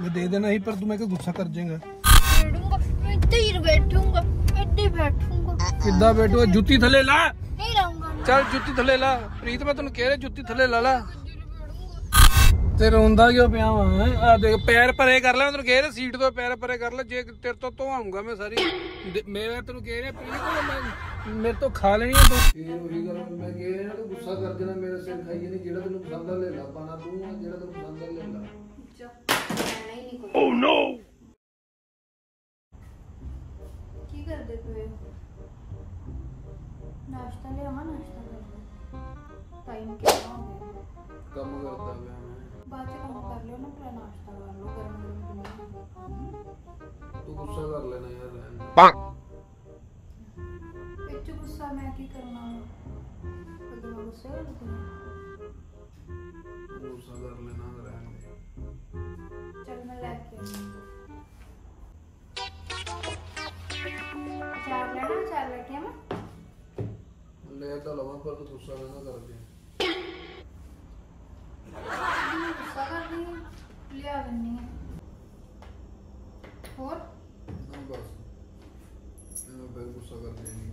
मैं दे देना ही, पर तू मैं गुस्सा कर जाएगा। बैठूंगा, बैठूंगा। किद्दां बैठूगा? जुत्ती थले ला। नहीं रहूंगा। चल जुत्ती थले ला प्रीत, मैं तेन कह रहा जुत्ती थले ला ला। ते रोंदा क्यों पिया वा? आ देख पैर परे कर ले, मैं तेन कह रहा सीट तो पैर परे कर ले, जे तेरे तो धोआऊंगा मैं सारी। मैं तेन कह रहा प्रीत मेरे तो खा लेनी है तू। ये वही गल मैं कह रहा तू गुस्सा कर देना, मेरे सिर खाइए नहीं, जेड़ा तेन पसंद ले ला, पाना तू जेड़ा तेन पसंद ले ला। ओह नो की कर दे पे नाश्ता ले आवा, नाश्ता कर ले। टाइम क्या हो गया? कम करता मैं बाद में काम कर लो ना, पहले नाश्ता कर लो गरम गरम। तू गुस्सा कर लेना यार, रहने इतना गुस्सा मैं की करना है? तो गुस्सा करती हूं, गुस्सा कर लेना, रहने चल मैं लेके चार लेना, चार लेके मैं ले तो लवा, पर तू गुस्सा ना कर दे। गुस्सा कर रही है, ले आ देनी है। और ना बस मैं फिर गुस्सा कर देंगी।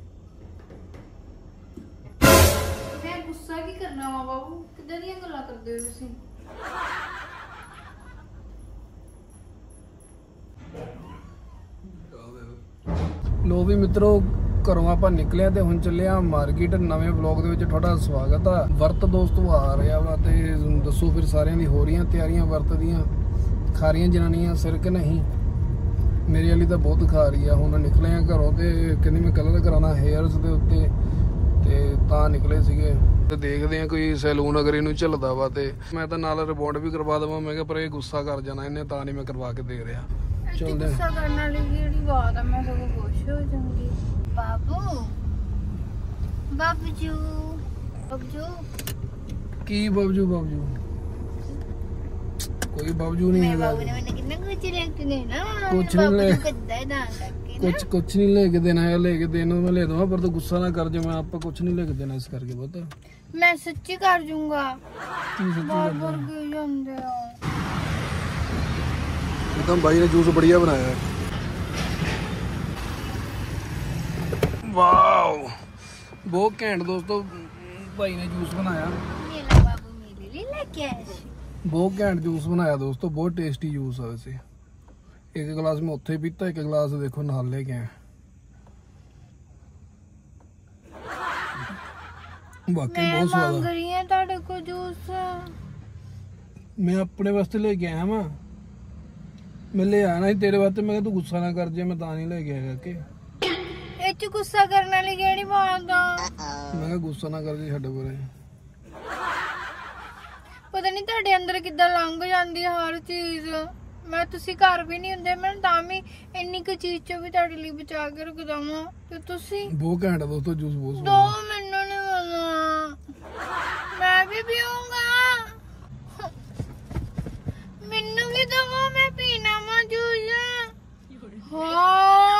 मैं गुस्सा की करना वा बाबू, किधर दी गल्लां करदे हो तुसीं? लो भी मित्रों, घरों ਆਪਾਂ ਨਿਕਲਿਆ ਤੇ ਹੁਣ ਚੱਲੇ ਆ ਮਾਰਕੀਟ। ਨਵੇਂ ਵਲੌਗ ਦੇ ਵਿੱਚ ਤੁਹਾਡਾ ਸਵਾਗਤ ਆ। ਵਰਤ ਦੋਸਤੋ ਆ ਰਿਹਾ ਵਾ ਤੇ ਦੱਸੋ ਫਿਰ ਸਾਰਿਆਂ ਦੀ ਹੋ ਰਹੀਆਂ ਤਿਆਰੀਆਂ ਵਰਤ ਦੀਆਂ। ਖਾ ਰਹੀਆਂ ਜਨਾਨੀਆਂ ਸਿਰ ਕਿ ਨਹੀਂ? ਮੇਰੇ ਵਾਲੀ ਤਾਂ ਬਹੁਤ ਖਾ ਰਹੀ ਆ। ਹੁਣ ਨਿਕਲੇ ਆ ਘਰੋਂ ਤੇ ਕਹਿੰਦੀ ਮੈਂ ਕਲਰ ਕਰਾਉਣਾ ਹੇਅਰਸ ਦੇ ਉੱਤੇ, ਤੇ ਤਾਂ ਨਿਕਲੇ ਸੀਗੇ। ਤੇ ਦੇਖਦੇ ਆ ਕੋਈ ਸੈਲੂਨ ਅਗਰ ਇਹਨੂੰ ਝੱਲਦਾ ਵਾ ਤੇ ਮੈਂ ਤਾਂ ਨਾਲ ਰਿਬੌਂਡ ਵੀ ਕਰਵਾ ਦੇਵਾਂ। ਮੈਂ ਕਿਹਾ ਪਰ ਇਹ ਗੁੱਸਾ ਕਰ ਜਾਣਾ ਇਹਨੇ, ਤਾਂ ਨਹੀਂ ਮੈਂ ਕਰਵਾ ਕੇ ਦੇ ਰਿਹਾ। ਚਲਦੇ ਗੁੱਸਾ ਕਰਨ ਵਾਲੀ ਜਿਹੜੀ ਬਾਤ ਆ, ਮੈਂ ਸਗੋਂ ਖੁਸ਼ ਹੋ ਜਾਂਗੀ। बाबू बाबूजू बाबूजू की बाबूजू? बाबूजू कोई बाबूजू नहीं है। बाबू ने मैंने कितना कुछ लेके देना, कुछ नहीं ले, कुछ नहीं लेके देना है। लेके देना मैं ले दूंगा, पर तो गुस्सा ना कर जो मैं आपको कुछ नहीं लेके देना इस करके। पता मैं सच्ची कर दूंगा। बार-बार क्यों जानते हो? एकदम भाई ने जूस बढ़िया बनाया है। वाओ बहुत घैंट दोस्तों, भाई ने जूस बनाया। मेरा बाबू मेरे लिए लेके आया। बहुत घैंट जूस बनाया दोस्तों, बहुत टेस्टी जूस है वैसे। एक गिलास में उत्थे पीता, एक गिलास देखो नाल ले गए। बाकी बहुत स्वाद है। को जूस मैं अपने वास्ते लेके आया वा, मैं ले आना ही तेरे वास्ते। मैं तू गुस्सा ना कर जे, मैं तां नहीं लेके आया के। ਇਹ ਗੁੱਸਾ ਕਰਨ ਵਾਲੀ ਕਿਹੜੀ ਬਾਤ ਆ? ਮੈਂ ਕਿਹਾ ਗੁੱਸਾ ਨਾ ਕਰ ਜੀ ਸਾਡੇ ਕੋਲੇ। ਪਤਾ ਨਹੀਂ ਤੁਹਾਡੇ ਅੰਦਰ ਕਿੱਦਾਂ ਲੰਘ ਜਾਂਦੀ ਹੈ ਹਰ ਚੀਜ਼। ਮੈਂ ਤੁਸੀਂ ਘਰ ਵੀ ਨਹੀਂ ਹੁੰਦੇ, ਮੈਂ ਤਾਂ ਵੀ ਇੰਨੀ ਕੁ ਚੀਜ਼ ਚੋਂ ਵੀ ਤੁਹਾਡੇ ਲਈ ਬਚਾ ਕੇ ਰੱਖਦਾ ਵਾਂ, ਤੇ ਤੁਸੀਂ ਬਹੁਤ ਘੈਂਟ ਆ ਦੋਸਤੋ ਜੂਸ, ਬਹੁਤ ਦੋ ਮੈਨੂੰ ਨਹੀਂ ਪਤਾ, ਮੈਂ ਵੀ ਪੀਊਂਗਾ। ਮੈਨੂੰ ਵੀ ਦਵੋ, ਮੈਂ ਪੀਣਾ ਵਾ ਜੂਸ। ਹਾਂ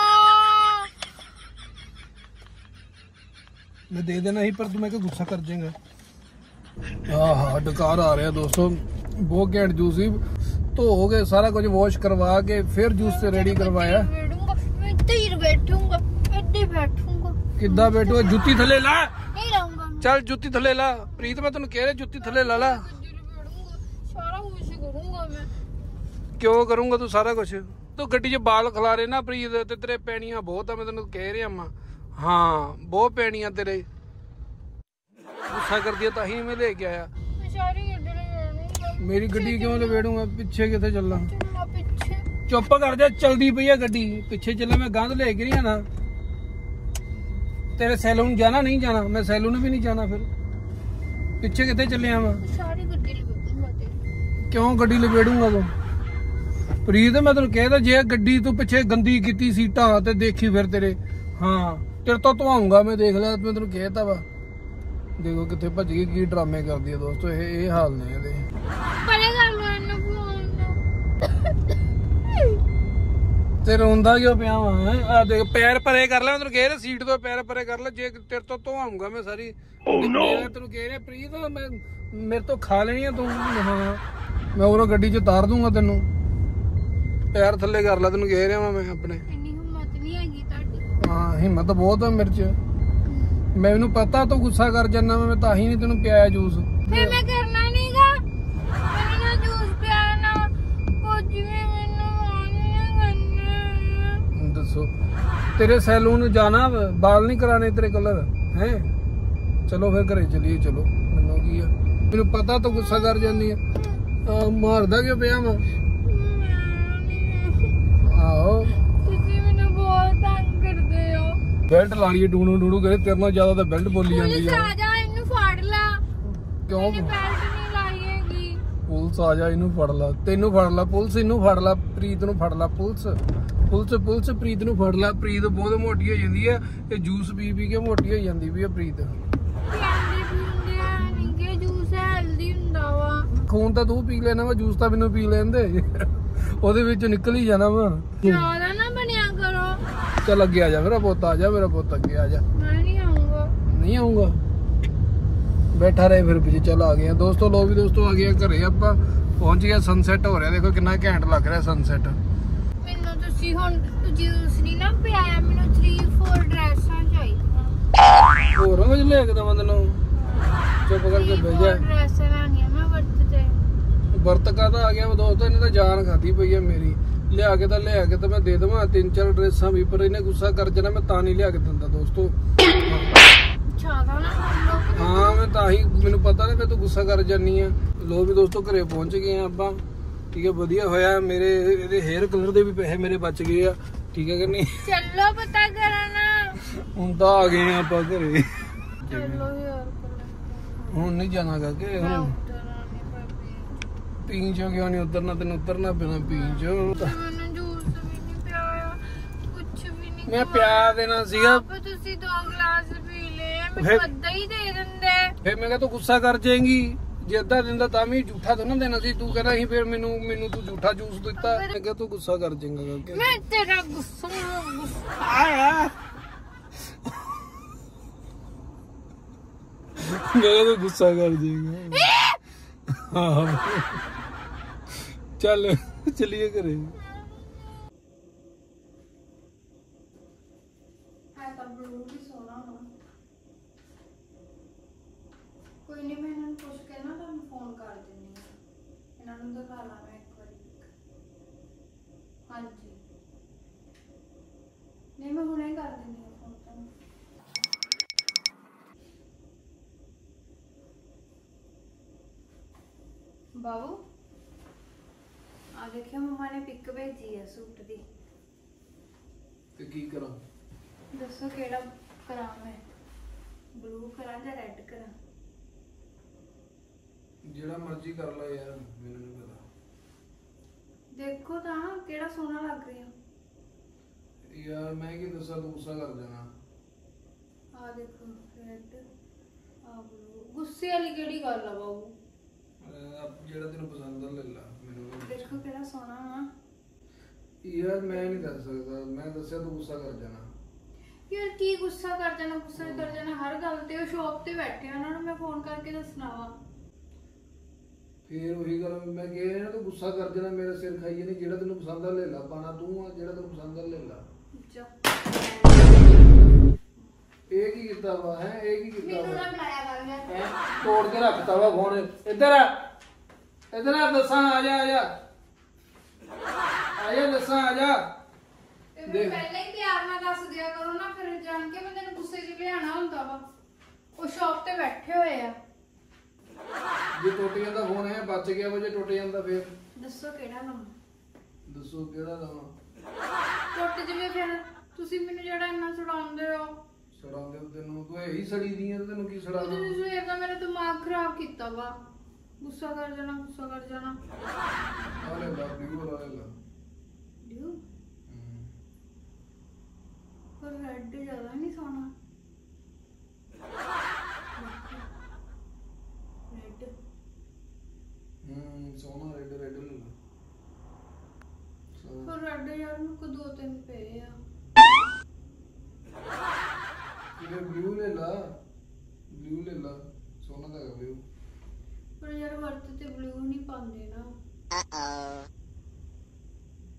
मैं दे देना ही, पर तू मैं गुस्सा कर जाएगा। हाँ डकार आ रहा दोस्तों, बहुत घैंट जूस ही। तो हो गए सारा कुछ वॉश करवा के फिर जूस से रेडी करवाया। बैठूंगा, किद्दां बैठूगा? जुत्ती थले ला। नहीं रहूंगा। चल जुत्ती थले ला प्रीत, मैं तेन कह रहा जुत्ती थले ला ला। सारा कुछ करूंगा मैं। क्यों करूंगा तू सारा कुछ? तू गड्डी च बाल खलारे ना प्रीत, ते तेरे पैनियां बहुत आ, मैं तेन कह रहा वा। हाँ बहुत पैनियां तेरे, गुस्सा कर दिया ताही मैं लेके आया। मेरी गड्डी क्यों लपेड़ूंगा? पीछे किथे चलना? चुप कर जा, चलदी पई है गड्डी, पीछे चले। मैं गंद लेके नहीं आना। तेरे सैलून जाना नहीं जाना? मैं सैलून भी नहीं जाना। फिर पीछे किथे चले आवा? क्यों गड्डी लपेड़ूंगा तू? प्रीत मैं तेन कहता जे गड्डी तू पिछे गंदी की सीटा ते देखी फिर तेरे। हाँ तेरे तो धुआऊंगा मैं, देख लिया मैं तेन कहता वा। देखो कितने भज गई, की ड्रामे करती है दोस्तों। ये हाल ने ਇਹਦੇ। ਤੇ ਰੋਂਦਾ ਕਿਉਂ ਪਿਆ ਵਾ? ਆ ਦੇਖ ਪੈਰ ਪਰੇ ਕਰ ਲੈ, ਮੈਂ ਤੈਨੂੰ ਕਹਿ ਰਿਹਾ ਸੀਟ ਤੋਂ ਪੈਰ ਪਰੇ ਕਰ ਲੈ, ਜੇ ਤੇਰੇ ਤੋਂ ਧੋਆਉਂਗਾ ਮੈਂ ਸਾਰੀ। ਮੈਂ ਤੈਨੂੰ ਕਹਿ ਰਿਹਾ ਪ੍ਰੀਤ ਮੈਂ ਮੇਰੇ ਤੋਂ ਖਾ ਲੈਣੀ ਆ ਤੂੰ। ਹਾਂ ਮੈਂ ਉਹ ਗੱਡੀ 'ਚ ਉਤਾਰ ਦੂੰਗਾ ਤੈਨੂੰ। ਪੈਰ ਥੱਲੇ ਕਰ ਲੈ, ਤੈਨੂੰ ਕਹਿ ਰਿਹਾ ਵਾਂ ਮੈਂ ਆਪਣੇ। ਇੰਨੀ ਹਿੰਮਤ ਨਹੀਂ ਹੈਗੀ ਤੁਹਾਡੀ। ਹਾਂ ਹਿੰਮਤ ਬਹੁਤ ਆ ਮੇਰੇ 'ਚ। ਮੈਨੂੰ ਪਤਾ ਤੂੰ ਗੁੱਸਾ ਕਰ ਜਾਂਦਾ, ਮੈਂ ਤਾਂ ਹੀ ਨਹੀਂ ਤੈਨੂੰ ਪਿਆਇਆ ਜੂਸ। ਫਿਰ ਮੈਂ ਕਰਨਾ ਨਹੀਂਗਾ, ਮੈਨੂੰ ਨਾ ਜੂਸ ਪਿਆਣਾ ਕੁਝ ਵੀ, ਮੈਨੂੰ ਨਹੀਂ ਕਰਨਾ। ਦੱਸੋ ਤੇਰੇ ਸੈਲੂਨ ਜਾਣਾ, ਬਾਲ ਨਹੀਂ ਕਰਾਣੇ ਤੇਰੇ ਕਲਰ ਹੈ? ਚਲੋ ਫਿਰ ਘਰੇ ਚਲੀਏ, ਚਲੋ। ਮੈਨੂੰ ਕੀ ਆ, ਮੈਨੂੰ ਪਤਾ ਤੂੰ ਗੁੱਸਾ ਕਰ ਜਾਂਦੀ ਆ। ਮਾਰਦਾ ਕਿਉਂ ਪਿਆ ਵਾ? ਆਹੋ ਤੁਸੀਂ ਮੈਨੂੰ ਬਹੁਤ ਤੰਗ ਕਰਦੇ ਹੋ। ਬੈਲਟ ਲਾ ਲਈਏ, ਡੂਣੂ ਡੂਣੂ ਕਰੇ, ਤੇਰੇ ਨਾਲ ਜ਼ਿਆਦਾ ਤਾਂ ਬੈਲਟ ਬੋਲੀ ਜਾਂਦੀ ਪੁਲਿਸ ਆ। ਆ ਜਾ, ਇਹਨੂੰ ਫੜ ਲਾ। ਕਿਉਂ ਇਹਨੇ ਬੈਲਟ ਨਹੀਂ ਲਾਈ ਹੈਗੀ। ਪੁਲਿਸ ਆ ਜਾ, ਇਹਨੂੰ ਫੜ ਲਾ। ਤੈਨੂੰ ਫੜ ਲਾ ਪੁਲਿਸ, ਇਹਨੂੰ ਫੜ ਲਾ, ਪ੍ਰੀਤ ਨੂੰ ਫੜ ਲਾ ਪੁਲਿਸ। ਪੁਲਿਸ ਪ੍ਰੀਤ ਨੂੰ ਫੜ ਲਾ। ਪ੍ਰੀਤ ਬਹੁਤ ਮੋਟੀ ਹੋ ਜਾਂਦੀ ਆ, ਇਹ ਜੂਸ ਪੀ ਪੀ ਕੇ ਮੋਟੀ ਹੋ ਜਾਂਦੀ ਵੀ ਆ ਪ੍ਰੀਤ। ਕਹਿੰਦੇ ਪੀਂਦੇ ਆ ਨਹੀਂ ਕਿ ਜੂਸ ਹੈਲਦੀ ਹੁੰਦਾ ਵਾ। ਖੂਨ ਤਾਂ ਤੂੰ ਪੀ ਲੈਣਾ ਵਾ, ਜੂਸ ਤਾਂ ਮੈਨੂੰ ਪੀ ਲੈਣ ਦੇ। ਉਹਦੇ ਵਿੱਚ ਨਿਕਲ ਹੀ ਜਾਣਾ ਵਾ। ਜ਼ਿਆਦਾ ਨਾ ਬਣਿਆ ਕਰੋ। ਚੱਲ ਅੱਗੇ ਆ ਜਾ ਮੇਰਾ ਪੁੱਤ, ਆ ਜਾ ਮੇਰਾ ਪੁੱਤ, ਅੱਗੇ ਆ ਜਾ। ਮੈਂ ਨਹੀਂ ਆਉਂਗਾ। ਨਹੀਂ ਆਉਂਗਾ, ਬੈਠਾ ਰਹੇ ਫਿਰ ਪਿੱਛੇ। ਚੱਲ ਆ ਗਏ ਆ ਦੋਸਤੋ, ਲੋ ਵੀ ਦੋਸਤੋ ਆ ਗਏ ਘਰੇ। ਆਪਾਂ ਪਹੁੰਚ ਗਿਆ, ਸਨਸੈਟ ਹੋ ਰਿਹਾ, ਦੇਖੋ ਕਿੰਨਾ ਘੈਂਟ ਲੱਗ ਰਿਹਾ ਸਨਸੈਟ। ਮੈਨੂੰ ਤੁਸੀਂ ਹੁਣ ਜੂਸ ਨਹੀਂ ਨਾ ਪਿਆਇਆ, ਮੈਨੂੰ 3-4 ਡਰੈਸਾਂ ਚਾਹੀਦੀਆਂ। ਹੋਰ ਕੁਝ ਲੈ ਕੇ ਦਵਾਂ ਤੈਨੂੰ? ਚੁੱਪ ਕਰਕੇ ਬਹਿ ਜਾ। ਡਰੈਸਾਂ ਲੈਣੀਆਂ ਮੈਂ ਵਰਤ ਤੇ। ਵਰਤ ਕਾਹਦਾ ਆ ਗਿਆ ਵਾ ਦੋਸਤੋ, ਇਹਨੇ ਤਾਂ ਜਾਨ ਖਾਦੀ ਪਈ ਆ ਮੇਰੀ। ਲਿਆ ਕੇ ਤਾਂ ਮੈਂ ਦੇ ਦੇਵਾਂ 3-4 ਡਰੈਸਾਂ ਵੀ, ਪਰ ਇਹਨੇ ਗੁੱਸਾ ਕਰ ਜਾਣਾ, ਮੈਂ ਤਾਂ ਨਹੀਂ ਲਿਆ ਕੇ ਦਿੰਦਾ ਦੋਸਤੋ। ਜ਼ਿਆਦਾ ਨਾ ਬੋਲੋ। ਹਾਂ ਮੈਂ ਤਾਂ ਹੀ, ਮੈਨੂੰ ਪਤਾ ਨਾ ਕਿ ਤੂੰ ਗੁੱਸਾ ਕਰ ਜਾਨੀ ਆ। ਲੋ ਵੀ ਦੋਸਤੋ ਘਰੇ ਪਹੁੰਚ ਗਏ ਆ ਆਪਾਂ, ਠੀਕ ਹੈ। ਵਧੀਆ ਹੋਇਆ, ਮੇਰੇ ਇਹਦੇ ਹੇਅਰ ਕਲਰ ਦੇ ਵੀ ਪੈਸੇ ਮੇਰੇ ਬਚ ਗਏ ਆ, ਠੀਕ ਹੈ ਕਿ ਨਹੀਂ? ਚੱਲੋ ਪਤਾ ਕਰਾਣਾ। ਹੁਣ ਤਾਂ ਆ ਗਏ ਆ ਆਪਾਂ ਘਰੇ। ਚੱਲੋ ਯਾਰ, ਹੁਣ ਨਹੀਂ ਜਾਣਾ ਕਰਕੇ, ਹੁਣ ਪੀਣ ਚੋਂ ਕਿਉਂ ਨਹੀਂ ਉਤਰਨਾ? ਤੈਨੂੰ ਉਤਰਨਾ ਪੈਣਾ ਪੀਣ ਚੋਂ। ਮੈਨੂੰ ਜੂਸ ਵੀ ਨਹੀਂ ਪਿਆਇਆ, ਕੁਝ ਵੀ ਨਹੀਂ। ਮੈਂ ਪਿਆ ਦੇਣਾ ਸੀਗਾ, ਆਪ ਤੁਸੀਂ 2 ਗਲਾਸ ਪੀ ਲਏ, ਮੈਨੂੰ ਅੱਧਾ ਹੀ ਦੇ ਦਿੰਦੇ। ਫਿਰ ਮੈਂ ਕਿਹਾ ਤੂੰ ਗੁੱਸਾ ਕਰ ਜਾਏਂਗੀ। ਜੇ ਅੱਧਾ ਦਿੰਦਾ ਤਾਂ ਵੀ ਝੂਠਾ ਤਾਂ ਨਾ ਦੇਣਾ ਸੀ। ਤੂੰ ਕਹਿੰਦਾ ਸੀ ਫਿਰ ਮੈਨੂੰ ਤੂੰ ਝੂਠਾ ਜੂਸ ਦਿੱਤਾ। ਮੈਂ ਕਿਹਾ ਤੂੰ ਗੁੱਸਾ ਕਰ ਜਾਏਂਗਾ ਕਰਕੇ। ਮੈਂ ਤੇਰਾ ਗੁੱਸਾ ਆਇਆ ਮੈਂ ਤਾਂ ਗੁੱਸਾ ਕਰ ਜਾਏਂਗਾ। ਹਾਂ ਚੱਲ ਚਲੀਏ ਘਰੇ। ਕੋਈ ਨਹੀਂ, ਮੈਂ ਇਹਨਾਂ ਨੂੰ ਪੁੱਛ ਕੇ ਨਾ ਤੁਹਾਨੂੰ ਫੋਨ ਕਰ ਦਿੰਦੀ ਹਾਂ। ਇਹਨਾਂ ਨੂੰ ਦਿਖਾ ਲਾ ਮੈਂ ਇੱਕ ਵਾਰੀ। ਹਾਂਜੀ ਨਹੀਂ, ਮੈਂ ਹੁਣੇ ਕਰ ਦਿੰਦੀ ਹਾਂ ਫੋਨ ਤੁਹਾਨੂੰ। ਬਾਬੂ ਆ ਦੇਖਿਓ, ਮੰਮਾ ਨੇ ਪਿਕ ਭੇਜੀ ਹੈ ਸੂਟ ਦੀ। ਤੇ ਕੀ ਕਰਾਂ? ਦੱਸੋ ਕਿਹੜਾ ਕਰਾਂ ਮੈਂ, ਬਲੂ ਕਰਾਂ ਜਾਂ ਰੈੱਡ ਕਰਾਂ? ਜਿਹੜਾ ਮਰਜ਼ੀ ਕਰ ਲੈ ਯਾਰ, ਮੈਨੂੰ ਨਹੀਂ ਪਤਾ। ਦੇਖੋ ਤਾਂ ਕਿਹੜਾ ਸੋਹਣਾ ਲੱਗ ਰਿਹਾ। ਯਾਰ ਮੈਂ ਕੀ ਦੱਸਾਂ, ਤੂੰ ਗੁੱਸਾ ਕਰ ਜਾਣਾ। ਆ ਦੇਖੋ ਰੈੱਡ, ਆ ਬਲੂ। ਗੁੱਸੇ ਵਾਲੀ ਕਿਹੜੀ ਗੱਲ ਆ ਬਾਬੂ? ਜਿਹੜਾ ਤੈਨੂੰ ਪਸੰਦ ਆ ਲੈ ਲਾ, ਮੈਨੂੰ ਦੇਖੋ ਕਿਹੜਾ ਸੋਹਣਾ ਆ। ਯਾਰ ਮੈਂ ਨਹੀਂ ਦੱਸ ਸਕਦਾ, ਮੈਂ ਦੱਸਿਆ ਤੂੰ ਗੁੱਸਾ ਕਰ ਜਾਣਾ। ਯਾਰ ਕੀ ਗੁੱਸਾ ਕਰ ਜਾਣਾ, ਗੁੱਸਾ ਕਰ ਜਾਣਾ ਹਰ ਗੱਲ ਤੇ। ਉਹ ਸ਼ੌਪ ਤੇ ਬੈਠੇ ਆ, ਉਹਨਾਂ ਨੂੰ ਮੈਂ ਫੋਨ ਕਰਕੇ ਦੱਸਣਾ ਵਾ। ਫੇਰ ਉਹੀ ਗੱਲ ਮੈਂ ਕਿਹਾ ਨਾ, ਤੂੰ ਗੁੱਸਾ ਕਰ ਜਾਣਾ, ਮੇਰਾ ਸਿਰ ਖਾਈਏ ਨਹੀਂ। ਜਿਹੜਾ ਤੈਨੂੰ ਪਸੰਦ ਆ ਲੈ ਲਾ, ਪਾਣਾ ਤੂੰ ਆ, ਜਿਹੜਾ ਤੈਨੂੰ ਪਸੰਦ ਆ ਲੈ ਲਾ। ਇਹ ਕੀ ਕੀਤਾ ਵਾ ਹੈ? ਇਹ ਕੀ ਕੀਤਾ ਮੈਨੂੰ ਵਾ? ਨਾ ਬੁਲਾਇਆ ਕਰ ਮੈਂ। ਤੋੜ ਕੇ ਰੱਖਤਾ ਵਾ ਫੋਨ। ਇੱਧਰ ਆ, ਇੱਧਰ ਆ, ਦੱਸਾਂ ਆ ਜਾ, ਆ ਜਾ, ਆ ਜਾ, ਦੱਸਾਂ ਆ ਜਾ। ਤੇ ਫਿਰ ਪਹਿਲਾਂ ਹੀ ਪਿਆਰ ਨਾਲ ਦੱਸ ਦਿਆ ਕਰੋ ਨਾ, ਫਿਰ ਜਾਣ ਕੇ ਮੈਂ ਤੈਨੂੰ ਗੁੱਸੇ 'ਚ ਲਿਆਣਾ ਹੁੰਦਾ ਵਾ। ਉਹ ਸ਼ੌਪ ਤੇ ਬੈਠੇ ਹੋਏ ਆ। ਜੇ ਟੁੱਟ ਜਾਂਦਾ ਫੋਨ ਹੈ, ਬਚ ਗਿਆ ਵਾ। ਜੇ ਟੁੱਟ ਜਾਂਦਾ ਫੇਰ ਦੱਸੋ ਕਿਹੜਾ ਲਵਾਂ? ਦੱਸੋ ਕਿਹੜਾ ਲਵਾਂ? ਟੁੱਟ ਜਵੇ ਫਿਰ ਤੁਸੀਂ ਮੈਨੂੰ ਜਿਹੜਾ ਇੰਨਾ ਸੁਣਾਉਂਦੇ ਹੋ। ਸੜਾਉਂਦੇ ਤੈਨੂੰ, ਤੂੰ ਇਹੀ ਸੜੀ ਦੀ ਆ, ਤੈਨੂੰ ਕੀ ਸੜਾਣਾ? ਤੁਸੀਂ ਸਵੇਰ ਦਾ ਮੇਰਾ ਦਿਮਾਗ ਖਰਾਬ ਕੀਤਾ ਵਾ। ਗੁੱਸਾ ਕਰ ਜਾਣਾ, ਗੁੱਸਾ ਕਰ ਜਾਣਾ। ਆ ਲੈ ਲਾ, ਵੀਡੀਓ ਲਾ ਲੈ ਲਾ। ਡਿਊ ਪਰ ਰੈੱਡ ਜ਼ਿਆਦਾ ਨਹੀਂ ਸੋਹਣਾ। ਰੈੱਡ ਸੋਹਣਾ ਰੈੱਡ ਰੈੱਡ ਲੈ ਲਾ। ਪਰ ਰੈੱਡ ਯਾਰ ਮੇਰੇ ਕੋ 2-3 ਪਏ ਆ। ਇਹ ਬਲੂ ਲੈ ਲਾ, ਬਲੂ ਲੈ ਲਾ, ਸੋਹਣਾ ਤਾਂ ਹੈਗਾ ਬਲੂ। ਪਰ ਯਾਰ ਵਰਤ ਤੇ ਬਲੂ ਨਹੀਂ ਪਾਉਂਦੇ ਨਾ।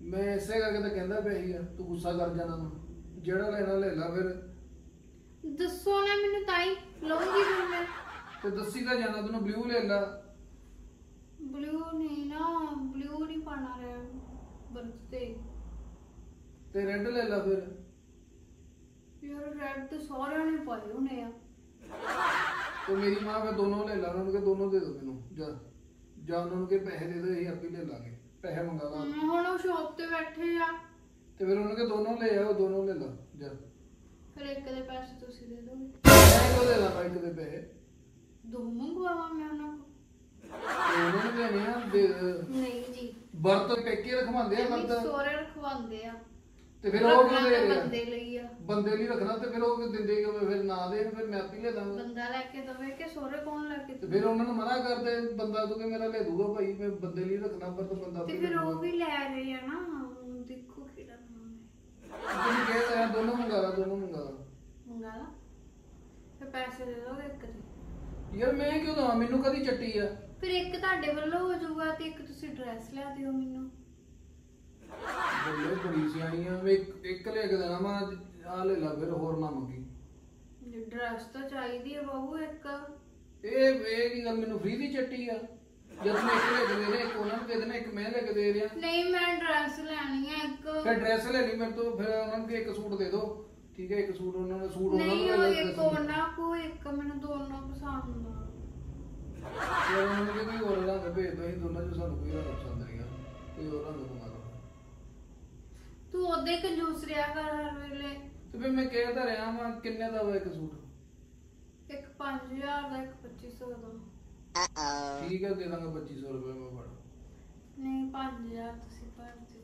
ਮੈਂ ਇਸੇ ਕਰਕੇ ਤਾਂ ਕਹਿੰਦਾ ਪਿਆ ਹੀ ਆ ਤੂੰ ਗੁੱਸਾ ਕਰ ਜਾਣਾ ਵਾ। ਜਿਹੜਾ ਲੈਣਾ ਲੈ ਲਾ ਫਿਰ। ਦੱਸੋ ਨਾ ਮੈਨੂੰ ਤਾਂ ਹੀ ਲਊਂਗੀ ਫਿਰ ਮੈਂ। ਤੇ ਦੱਸੀ ਤਾਂ ਜਾਣਾ ਤੈਨੂੰ ਬਲੂ ਲੈ ਲਾ। ਬਲੂ ਨਹੀਂ ਪਾਣਾ ਰਿਹਾ ਬਰਥ ਤੇ ਰੈੱਡ ਲੈ ਲਾ ਫਿਰ। ਯਾਰ ਰੈਡ ਤੇ ਸਾਰਿਆਂ ਨੇ ਪਾਏ ਹੋਣੇ ਆ। ਤੇ ਮੇਰੀ ਮਾਂ ਫਿਰ ਦੋਨੋਂ ਲੈ ਲਾ। ਉਹਨਾਂ ਨੂੰ ਕਿ ਦੋਨੋਂ ਦੇ ਦੋ ਮੈਨੂੰ। ਜਾਂ ਉਹਨਾਂ ਨੂੰ ਕਿ ਪੈਸੇ ਦੇ ਦੋ, ਅਸੀਂ ਆਪੇ ਲੈ ਲਾਂਗੇ। ਪੈਸੇ ਮੰਗਾ ਲਾ। ਹੁਣ ਉਹ ਸ਼ੌਪ ਤੇ ਬੈਠੇ ਆ ਤੇ ਫਿਰ ਉਹਨਾਂ ਕੇ ਦੋਨੋਂ ਲੈ ਆਓ, ਦੋਨੋਂ ਲੈ ਲਾ ਜਾ। ਫਿਰ ਇੱਕ ਦੇ ਪੈਸੇ ਤੁਸੀਂ ਦੇ ਦੋਗੇ। ਮੈਂ ਕਿਉਂ ਦੇ ਲਾ ਬਾਈਕ ਦੇ ਪੈਸੇ? ਦੋ ਮੰਗਵਾਵਾਂ ਮੈਂ ਉਹਨਾਂ ਕੋਲ। ਤੇ ਉਹਨਾਂ ਨੂੰ ਦੇਣੇ ਆ ਦੇ। ਨਹੀਂ ਜੀ ਵਰਤ ਪੇਕੇ ਰਖਵਾਉਂਦੇ ਆ ਮੰਮੀ ਵਰਤ। ਸੋਰੇ ਰਖਵਾਉਂਦੇ ਆ। ਤੇ ਫਿਰ ਉਹ ਕਿਉਂ ਦੇ ਰੱਖਣਾ ਤਾਂ ਰਹੇ ਆ? ਬੰਦੇ ਲਈ ਆ। ਬੰਦੇ ਲਈ ਰੱਖਣਾ ਤੇ ਫਿਰ ਉਹ ਦਿੰਦੇ ਕਿਵੇਂ? ਫਿਰ ਨਾ ਦੇਣ ਫਿਰ ਮੈਂ ਆਪੇ ਲੈ ਦਾਂਗਾ। ਬੰਦਾ ਲੈ ਕੇ ਦਵੇ ਕਿ ਸੋਰੇ ਕੌਣ ਲੈ ਕੇ ਤੇ ਫਿਰ ਉਹਨਾਂ ਨੂੰ ਮਨਾ ਕਰਦੇ ਬੰਦਾ ਤੂੰ ਕਿ ਮੇਰਾ ਲੈ ਦੂਗਾ ਭਾਈ, ਮੈਂ ਬੰਦੇ ਲਈ ਰੱਖਣਾ ਪਰ ਬੰਦਾ ਤੇ ਆਪੇ ਫਿਰ ਲੈ ਉਹ ਦੂਗਾ। ਵੀ ਲੈ ਰਹੇ ਆ ਨਾ। ਹੁਣ ਦੇਖੋ ਕਿਹੜਾ ਬਣਾਉਣਾ ਤੈਨੂੰ ਕਹਿ ਤਾ ਦੋਨੋਂ ਮੰਗਾ ਲਾ, ਦੋਨੋਂ ਮੰਗਾ ਲਾ। ਮੰਗਾ ਲਾ ਫਿਰ ਪੈਸੇ ਦੇ ਦੋਗੇ ਇੱਕ ਦੇ। ਯਾਰ ਮੈਂ ਕਿਉਂ ਦਵਾਂ? ਮੈਨੂੰ ਕਦੀ ਚੱਟੀ ਆ। ਫਿਰ ਇੱਕ ਤੁਹਾਡੇ ਵੱਲੋਂ ਹੋ ਜਾਊਗਾ ਤੇ ਇੱਕ ਤੁਸੀਂ ਡਰੈਸ ਲਿਆ ਦਿਓ ਮੈਨੂੰ। ਬੱਲੇ ਬੜੀ ਸਿਆਣੀ ਆ। ਮੈਂ ਇੱਕ ਲੈ ਕੇ ਦੇਣਾ ਮੈਂ। ਆ ਲੈ ਲਾ ਫਿਰ, ਹੋਰ ਨਾ ਮੰਗੀ। ਡਰੈਸ ਤਾਂ ਚਾਹੀਦੀ ਹੈ ਬਾਬੂ ਇੱਕ। ਇਹ ਕੀ ਗੱਲ? ਮੈਨੂੰ ਫ੍ਰੀ ਦੀ ਚੱਟੀ ਆ। ਜਦ ਮੈਂ ਇੱਕ ਲੈ ਕੇ ਦੇ ਰਿਹਾ, ਇੱਕ ਉਹਨਾਂ ਨੂੰ ਦੇ ਦੇਣਾ, ਇੱਕ ਮੈਂ ਲੈ ਕੇ ਦੇ ਰਿਹਾ। ਨਹੀਂ ਮੈਂ ਡਰੈਸ ਲੈਣੀ ਹੈ ਇੱਕ। ਫਿਰ ਡਰੈਸ ਲੈ ਲਈ ਮੇਰੇ ਤੋਂ। ਫਿਰ ਉਹਨਾਂ ਨੂੰ ਇੱਕ ਸੂਟ ਦੇ ਦਿਓ। ਠੀਕ ਹੈ, ਇੱਕ ਸੂਟ ਉਹਨਾਂ ਨੂੰ ਸੂਟ ਉਹਨਾਂ ਨਹੀਂ ਨੂੰ ਉਹ ਲੈ ਇੱਕ ਉਹਨਾਂ ਕੋ ਇੱਕ ਮੈਨੂੰ ਦੋਨੋਂ ਪਸੰਦ ਆ। ਫਿਰ ਉਹਨਾਂ ਨੂੰ ਕੋਈ ਹੋਰ ਰੰਗ ਭੇਜ ਦੋ। ਅਸੀਂ ਦੋਨਾਂ ਚੋਂ ਸਾਨੂੰ ਕੋਈ ਰੰਗ ਪਸੰਦ ਨਹੀਂ ਆ। ਕੋਈ ਹੋਰ ਰੰਗ ਮੰਗਾ ਲਓ। ਤੂੰ ਉਹਦੇ ਕੰਜੂਸ ਰਿਹਾ ਕਰ ਹਰ ਵੇਲੇ। ਤੇ ਫਿਰ ਮੈਂ ਕਹਿ ਤਾਂ ਰਿਹਾ ਵਾਂ ਕਿੰਨੇ ਦਾ ਵਾ ਇੱਕ ਸੂਟ? ਇੱਕ 5000 ਦਾ ਇੱਕ 2500 ਦਾ। ਠੀਕ ਹੈ, ਦੇ ਦਾਂਗਾ 2500 ਰੁਪਏ ਮੈਂ ਫੜ। ਨਹੀਂ 5000 ਤੁਸੀਂ ਭਰ ਦਿਓ।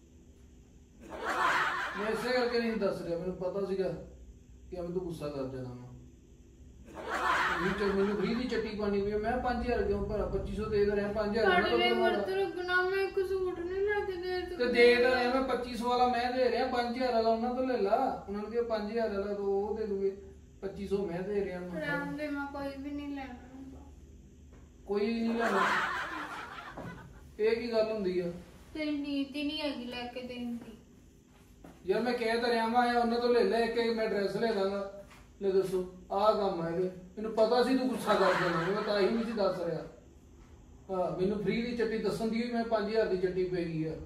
ਮੈਂ ਇਸੇ ਕਰਕੇ ਨਹੀਂ ਦੱਸ ਰਿਹਾ। ਮੈਨੂੰ ਪਤਾ ਸੀਗਾ ਕਿ ਮੈਂ ਤੂੰ ਗੁੱਸਾ ਕਰ ਜਾਣਾ ਵਾ। ਮੈਨੂੰ ਫ੍ਰੀ ਦੀ ਚੱਟੀ ਪਾਣੀ ਪਈ। ਮੈਂ 5000 ਕਿਉਂ ਭਰਾ? 2500 ਦੇ ਰਿਹਾ। 5000 ਤੁਹਾਡੇ ਲਈ ਵਰਤ ਰੁਕਣਾ। ਮੈਂ ਇੱਕ ਸੂਟ ਨਹੀਂ ਲੈ ਕੇ ਦੇ ਤੇ ਦੇ ਤਾਂ ਰਿਹਾ ਮੈਂ। 2500 ਵਾਲਾ ਮੈਂ ਦੇ ਰਿਹਾ, 5000 ਵਾਲਾ ਉਹਨਾਂ ਤੋਂ ਲੈ ਲਾ। ਉਹਨਾਂ ਨੂੰ ਕਿਹਾ 5000 ਵਾਲਾ ਤੋਂ ਉਹ ਦੇ ਦੂਗੇ, 2500 ਮੈਂ ਦੇ ਰਿਹਾ। ਰਹਿੰਦੇ ਮੈਂ ਕੋਈ ਵੀ ਨਹੀਂ ਲੈਣਾ। ਕੋਈ ਨਹੀਂ ਲੈਣਾ। ਇਹ ਕੀ ਗੱਲ ਹੁੰਦੀ ਆ? ਤੇਰੀ ਨੀਤ ਹੀ ਨਹੀਂ ਹੈਗੀ ਲੈ ਕੇ ਦੇਣ ਦੀ। ਯਾਰ ਮੈਂ ਕਹਿ ਤਾਂ ਰਿਹਾ ਵਾਂ ਉਹਨਾਂ ਤੋਂ ਲੈ ਲੈ ਇੱਕ ਮੈਂ ਡਰੈਸ ਲੈ ਲਾਂਗਾ। ਲੈ ਦੱਸੋ ਆਹ ਕੰਮ ਹੈ ਇਹਦੇ। ਮੈਨੂੰ ਪਤਾ ਸੀ ਤੂੰ ਗੁੱਸਾ ਕਰ ਜਾਣਾ, ਮੈਂ ਤਾਂ ਹੀ ਨਹੀਂ ਸੀ ਦੱਸ ਰਿਹਾ। ਹਾਂ ਮੈਨੂੰ ਫ੍ਰੀ ਦੀ ਚੱਟੀ ਦੱਸਣ ਦੀ ਵੀ ਮੈਂ 5000 ਦੀ ਚੱਟੀ ਪੈ ਗਈ ਆ।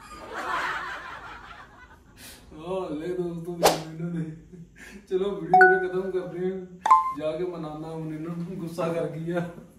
ਲੈ ਦੋਸਤੋ ਇਹਨਾਂ ਨੇ ਚਲੋ ਵੀਡੀਓ ਖਤਮ ਕਰਦੇ ਹਾਂ। ਜਾ ਕੇ ਮਨਾਨਾ ਹੁਣ ਇਹਨਾਂ ਨੂੰ ਗੁੱਸਾ ਕਰ ਗਈ ਆ।